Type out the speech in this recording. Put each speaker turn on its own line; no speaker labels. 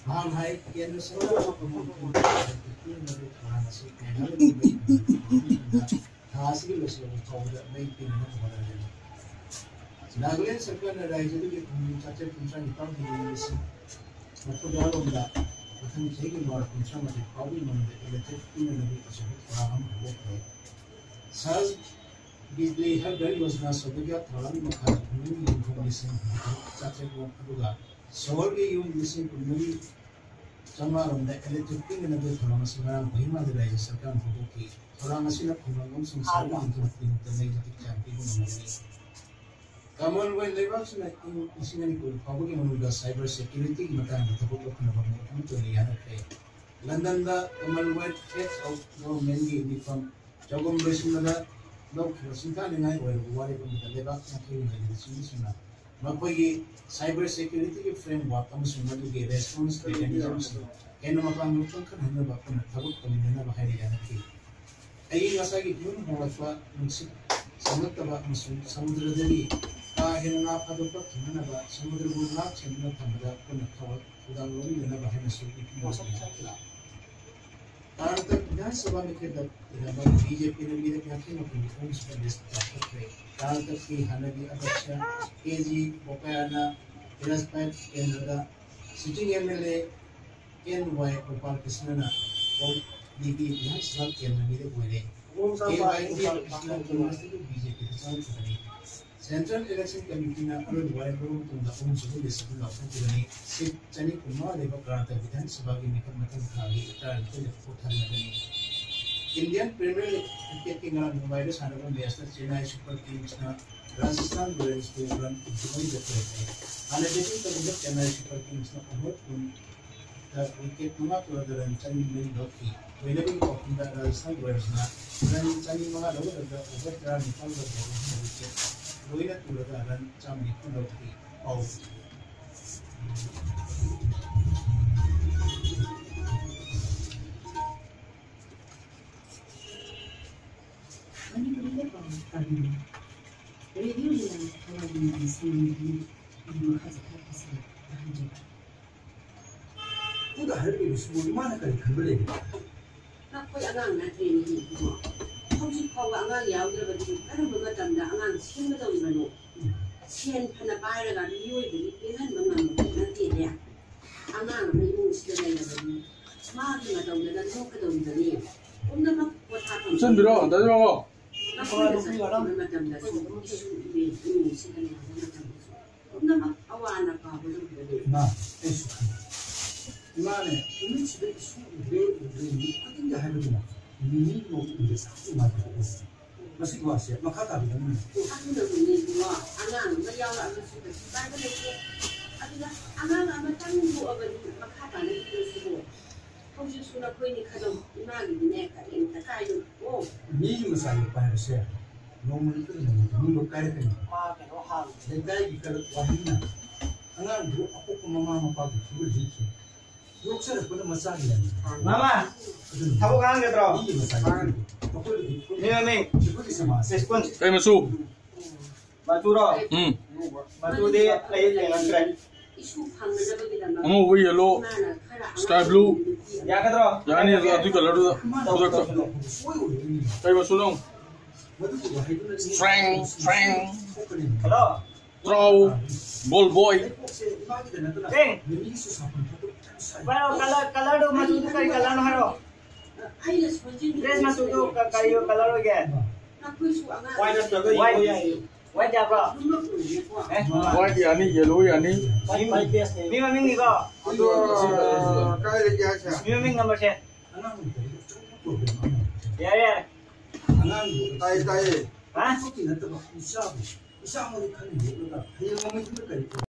Mahal hai kian semua hasil besar kau dah baik pina mana ni. Nagaland सरकार ने राज्य के चाचे पुंसा निकाल दिए हैं मतलब डालो बड़ा मतलब चाहिए कि बार पुंसा में काफी मंदे इलेक्ट्रिक पीने लगे ऐसे काम हो गए साज बिजली हर घर योजना सबके थोड़ा भी मखा नहीं इंफॉर्मेशन चाचे को अदुगा सोलर के यूं जिससे कुम्भी चमा रंडे इलेक्ट्रिक पीने लगे थोड़ा मसीहा महिमा दे राज्य सरकार को की थोड़ा मसीहा कुम्भंगम संसार में इंटरनेट नहीं जाती चाहती हूँ mummy Commonwealth levels na isingani ko pabagi manuga cyber security matang thapok ko na bang mo to ni yana kay London da Commonwealth heads of government gi uniform jogom besin na no sinta ni ngai wa wari ko da leba na kay ni sina mapagi cyber security ki framework am sunna gi response mechanisms eno mapang lutong kan hanu ba ko na thapok ko ni na ba hari yana kay ay ngasa gi yun mo wa munsik samutaba samudra dali Kahirna pada pertemuan apa samudra bunga cendera tambah pun kawat udang lori dan apa hanya sulit masuk saja. Karena terkena sebab mereka dalam BJP dan BJP yakin mungkin pun sudah disahkan. Karena terkena di atasnya KG Bopayana Iraspet Kendra sitting MLA NY Gopal Krishnana और DP yang sebab Kendra ini boleh. KY Krishna Kumar itu BJP itu sangat Central Election Committee na aron wai room tunda suhu disebut lakukan tirani sit cani kumar leba kerana bidan sebagai mikir macam kali itar itu leputan lagi. Indian Premier League cricket tinggal Mumbai itu sana pun biasa Chennai Super Kings na Rajasthan Royals itu orang Dubai betul. Anda jadi terlibat Chennai Super Kings na umur pun tak wicket mana tu ada cani main doki. Bila pun kau pindah Rajasthan Royals na cani mana lalu ada over kerana nikal berbohong wicket. Roina tulada dan cambi pulau di Au.
Ani boleh kami. Radio yang kalau di sini di khas khas lanjut.
Udah hari ini semua mana kali kembali?
Nak kau agak nanti ini. Household power angang yaw dira badi kara mga tanda angang singa daw ibano sen phana bayra ga yoy bali pehan mga nanti ya angang may mo sila na badi ma gi ma daw na no ka daw bali umna ma kota pa
sen biro anda jo
ako na mga tanda so isu ni sila na mga tanda umna ma awana pa bali
na eso imane umi sibe isu be kuting ya halu na ini mau industri macam apa? Masih kuasa, maka tak bisa.
Aku dah beli dua, anak beliau lah masih besar lagi. Adalah anak macam bu abang maka tak nak terus bu. Kau sudah kau ini kadang imagi ni kan yang tak kaya oh.
Ini masalah apa sih? Nomor itu ni lokal kan.
Ah, kan wahal.
Dekai kalau wahina. Anak bu aku ke mama apa tu begitu. Lokal pun masalah ni.
Mama, tahu kan kita?
Ini masalah.
Ini memang. Response.
kay masu
Batu ro. Batu dia lain dengan keren.
Isu panggil apa kita nak?
amu we yellow sky blue
Ya kan ro?
yani atu color tu udak kay masu long strang
Hello.
TRAU ballboy
Eng. Pero kalau do masuk tu kali kalau no haro.
Ayah seperti
Dress masuk tu kali kalau lagi.
aku isu anak.
White ya bro.
white yani yellow yani
Ni memang ni ko. Ni memang number set. Ya ya. Ha?
Isa mo ni kan ni. Hayang mo